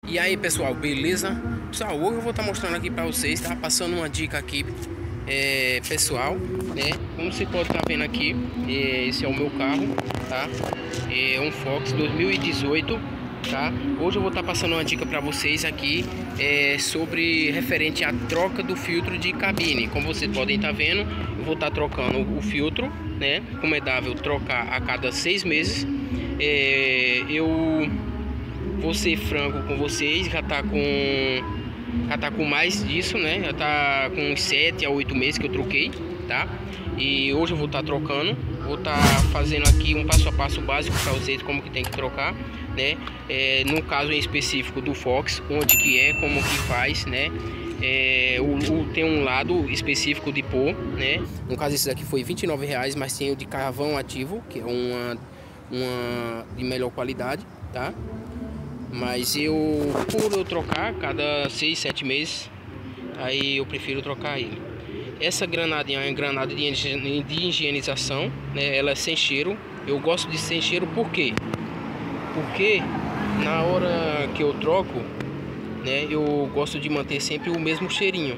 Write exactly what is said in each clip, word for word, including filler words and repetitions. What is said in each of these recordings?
E aí pessoal, beleza? Pessoal, hoje eu vou estar mostrando aqui para vocês, tá? Passando uma dica aqui é, pessoal, né? Como você pode estar vendo aqui, é, esse é o meu carro, tá? É um Fox dois mil e dezoito, tá? Hoje eu vou estar passando uma dica para vocês aqui é, sobre referente à troca do filtro de cabine. Como vocês podem estar vendo, eu vou estar trocando o filtro, né? Recomendável trocar a cada seis meses. É, eu vou ser franco com vocês, já tá com já tá com mais disso, né? Já tá com uns sete a oito meses que eu troquei, tá? E hoje eu vou estar tá trocando, vou estar tá fazendo aqui um passo a passo básico para vocês como que tem que trocar, né? É, no caso em específico do Fox, onde que é, como que faz, né? É, o, o, tem um lado específico de pôr, né? No caso esse daqui foi vinte e nove reais, mas tem o de carvão ativo, que é uma, uma de melhor qualidade, tá? Mas eu, por eu trocar cada seis, sete meses, aí eu prefiro trocar ele. Essa granadinha é uma granada de higienização, né? Ela é sem cheiro. Eu gosto de sem cheiro por quê? Porque na hora que eu troco, né, eu gosto de manter sempre o mesmo cheirinho,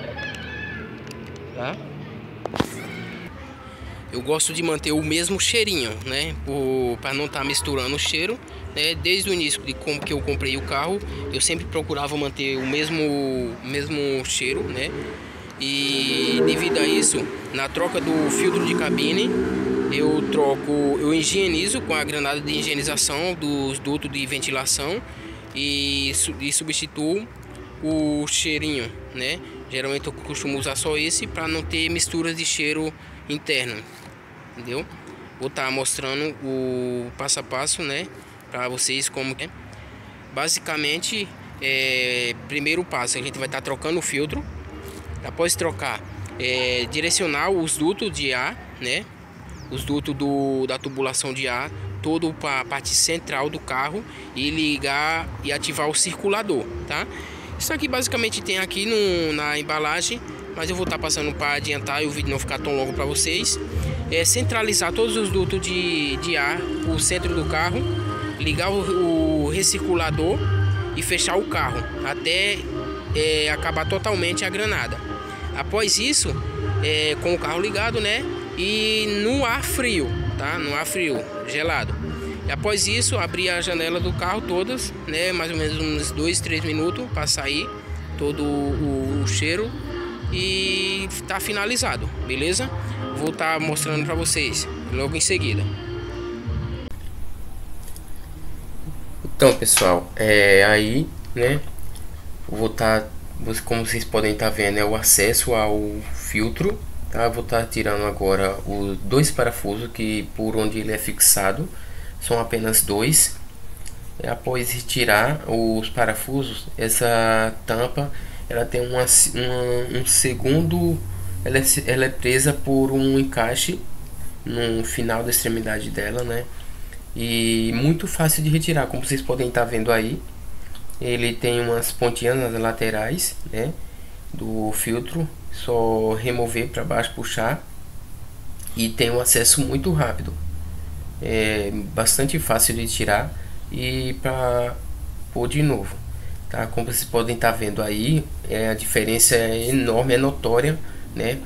tá? Eu gosto de manter o mesmo cheirinho, né? Para não estar tá misturando o cheiro, né? Desde o início de como que eu comprei o carro, eu sempre procurava manter o mesmo, mesmo cheiro, né? E devido a isso, na troca do filtro de cabine, eu troco, eu higienizo com a granada de higienização dos dutos de ventilação e, e substituo o cheirinho, né? Geralmente eu costumo usar só esse para não ter misturas de cheiro interno, entendeu? Vou estar tá mostrando o passo a passo, né, para vocês como é. Basicamente, é, primeiro passo, a gente vai estar tá trocando o filtro. Após trocar, é, direcionar os dutos de ar, né, os dutos do, da tubulação de ar, todo para a parte central do carro e ligar e ativar o circulador, tá? Isso aqui basicamente tem aqui no, na embalagem, mas eu vou estar tá passando para adiantar e o vídeo não ficar tão longo para vocês. É centralizar todos os dutos de, de ar, o centro do carro, ligar o, o recirculador e fechar o carro até é, acabar totalmente a granada. Após isso, é, com o carro ligado, né, e no ar frio, tá? No ar frio, gelado. E após isso, abrir a janela do carro todas, né, mais ou menos uns dois, três minutos para sair todo o, o cheiro e tá finalizado, beleza? Vou estar tá mostrando para vocês logo em seguida. Então, pessoal, é aí, né? Vou estar, tá, como vocês podem estar tá vendo, é o acesso ao filtro, tá? Vou estar tá tirando agora os dois parafusos que por onde ele é fixado. São apenas dois. Após retirar os parafusos, essa tampa ela tem uma, uma, um segundo, ela é, ela é presa por um encaixe no final da extremidade dela, né? E muito fácil de retirar, como vocês podem estar vendo aí. Ele tem umas pontinhas nas laterais, né, do filtro, só remover para baixo, puxar, e tem um acesso muito rápido. É bastante fácil de tirar e para pôr de novo, tá? Como vocês podem estar vendo aí, é, a diferença é enorme, é notória, né?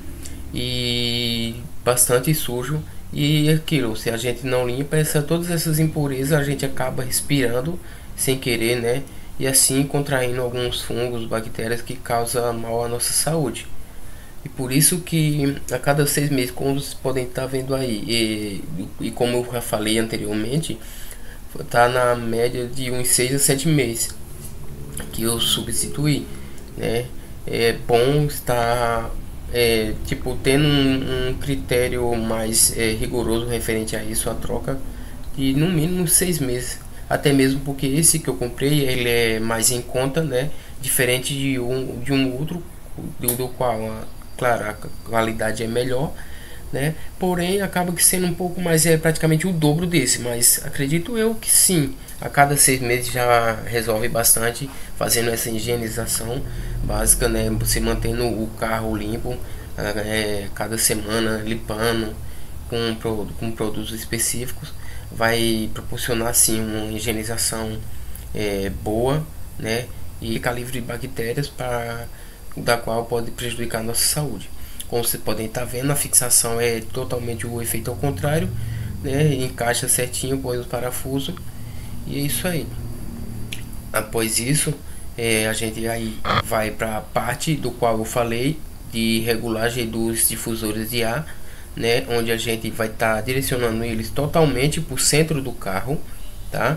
E bastante sujo. E aquilo, se a gente não limpa essa, todas essas impurezas, a gente acaba respirando sem querer, né? E assim contraindo alguns fungos, bactérias que causam mal à nossa saúde. E por isso que a cada seis meses, como vocês podem estar vendo aí, e, e como eu já falei anteriormente, está na média de uns seis a sete meses que eu substituí, né? É bom estar é, tipo tendo um, um critério mais é, rigoroso referente a isso, a troca de no mínimo seis meses, até mesmo porque esse que eu comprei ele é mais em conta, né? Diferente de um de um outro do, do qual a claro, a qualidade é melhor, né? Porém, acaba que sendo um pouco mais, é praticamente o dobro desse, mas acredito eu que sim, a cada seis meses já resolve bastante, fazendo essa higienização básica, né? Você mantendo o carro limpo, é, cada semana limpando com, com produtos específicos, vai proporcionar sim uma higienização é, boa, né, e ficar livre de bactérias para da qual pode prejudicar a nossa saúde. Como vocês podem estar vendo, a fixação é totalmente o efeito ao contrário, né, encaixa certinho, põe os parafusos e é isso aí. Após isso, é, a gente aí vai para a parte do qual eu falei de regulagem dos difusores de ar, né, onde a gente vai estar tá direcionando eles totalmente para o centro do carro, tá?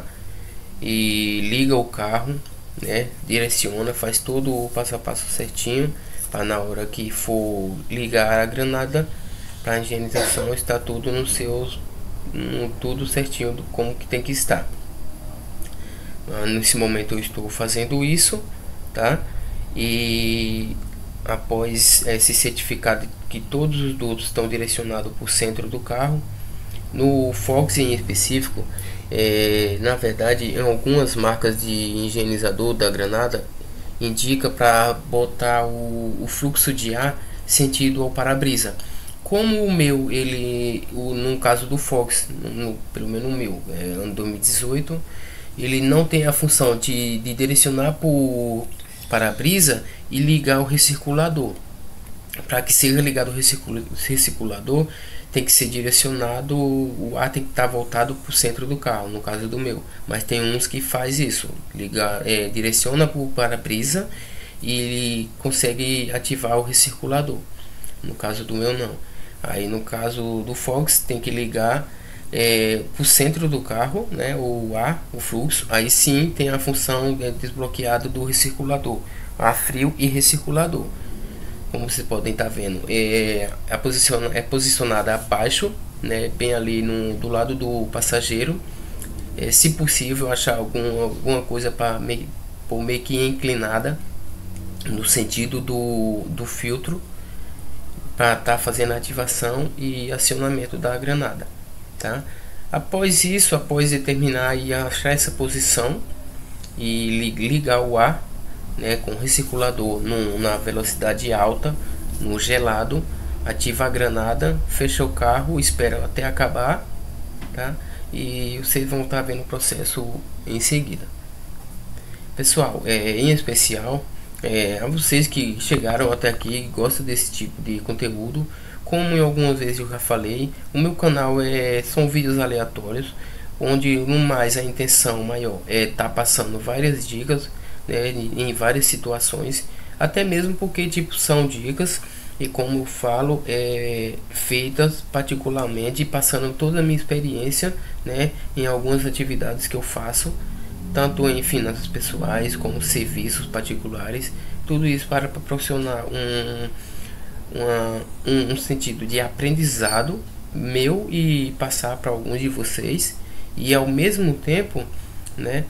E liga o carro, né, direciona, faz todo o passo a passo certinho, para na hora que for ligar a granada para a higienização estar tudo no seus, no, tudo certinho do como que tem que estar. Nesse momento eu estou fazendo isso, tá? E após esse certificado que todos os dutos estão direcionados para o centro do carro, no Fox em específico, é, na verdade, em algumas marcas de higienizador da granada indica para botar o, o fluxo de ar sentido ao para-brisa. Como o meu, ele, o, no caso do Fox, no, pelo menos o meu, é, ano dois mil e dezoito, ele não tem a função de, de direcionar por para-brisa e ligar o recirculador. Para que seja ligado o recirculador, tem que ser direcionado, o ar tem que estar voltado para o centro do carro, no caso do meu. Mas tem uns que faz isso, liga, é, direciona para o para-brisa e consegue ativar o recirculador. No caso do meu não. Aí no caso do Fox tem que ligar é, para o centro do carro, né, o ar, o fluxo. Aí sim tem a função é, desbloqueada do recirculador, ar frio e recirculador. Como vocês podem estar vendo, é, é, posiciona, é posicionada abaixo, né, bem ali no, do lado do passageiro. É, se possível, achar algum, alguma coisa para meio, meio que inclinada no sentido do, do filtro, para estar tá fazendo a ativação e acionamento da granada, tá? Após isso, após determinar e achar essa posição e ligar o ar, né, com o recirculador no, na velocidade alta, no gelado, ativa a granada, fecha o carro, espera até acabar, tá? E vocês vão estar vendo o processo em seguida. Pessoal, é, em especial é, a vocês que chegaram até aqui e gostam desse tipo de conteúdo, como em algumas vezes eu já falei, o meu canal é, são vídeos aleatórios, onde no mais a intenção maior é estar tá passando várias dicas, né, em várias situações, até mesmo porque tipo são dicas e como eu falo é feitas particularmente passando toda a minha experiência, né, em algumas atividades que eu faço, tanto em finanças pessoais como serviços particulares, tudo isso para proporcionar um, uma, um, um sentido de aprendizado meu e passar para alguns de vocês, e ao mesmo tempo, né,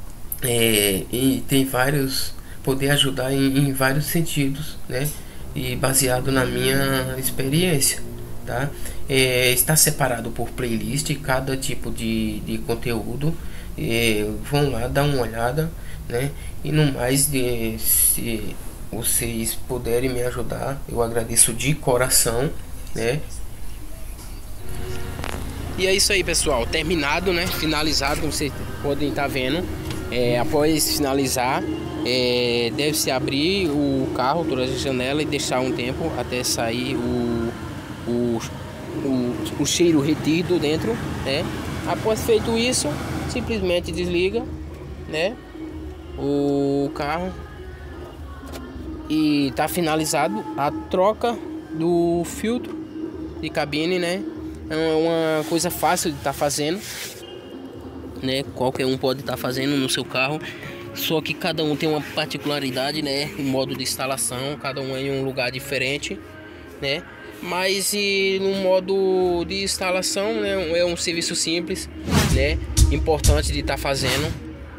É, e tem vários, poder ajudar em, em vários sentidos, né, e baseado na minha experiência, tá? É, está separado por playlist cada tipo de, de conteúdo, é, vão lá dar uma olhada, né, e no mais, de, se vocês puderem me ajudar, eu agradeço de coração, né. E é isso aí, pessoal, terminado, né, finalizado, como vocês podem estar vendo. É, após finalizar, é, deve-se abrir o carro, toda a janela, e deixar um tempo até sair o, o, o, o cheiro retido dentro, né? Após feito isso, simplesmente desliga, né, o carro e tá finalizado a troca do filtro de cabine, né? É uma coisa fácil de estar tá fazendo, né? Qualquer um pode estar tá fazendo no seu carro, só que cada um tem uma particularidade, né? O modo de instalação, cada um é em um lugar diferente, né? Mas e no modo de instalação, né, é um serviço simples, né? Importante de estar tá fazendo,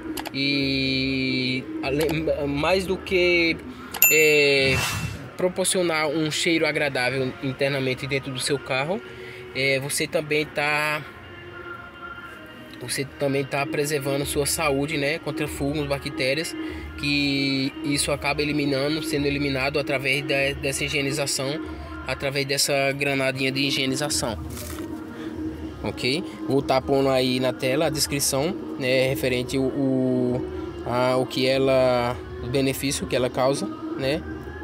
e mais do que é, proporcionar um cheiro agradável internamente dentro do seu carro, é, você também está Você também está preservando sua saúde, né, contra fungos, bactérias, que isso acaba eliminando, sendo eliminado através da, dessa higienização, através dessa granadinha de higienização. Ok? Vou estar pondo aí na tela a descrição, né, referente o, o a, o que ela, o benefício que ela causa, né?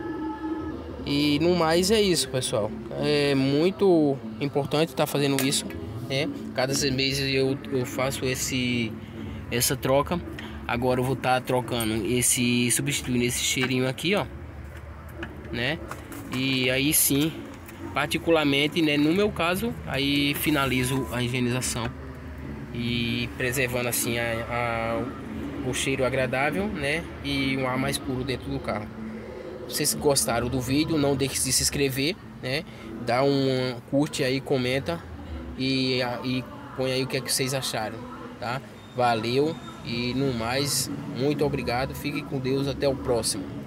E no mais é isso, pessoal. É muito importante estar fazendo isso, né? Cada seis meses eu, eu faço esse essa troca. Agora eu vou estar trocando esse, substituindo esse cheirinho aqui, ó, né? E aí sim, particularmente, né, no meu caso, aí finalizo a higienização e preservando assim a, a, o cheiro agradável, né? E um ar mais puro dentro do carro. Se vocês gostaram do vídeo, não deixe de se inscrever, né? Dá um curte aí, comenta e, e põe aí o que é que vocês acharam, tá? Valeu e no mais, muito obrigado. Fique com Deus, até o próximo.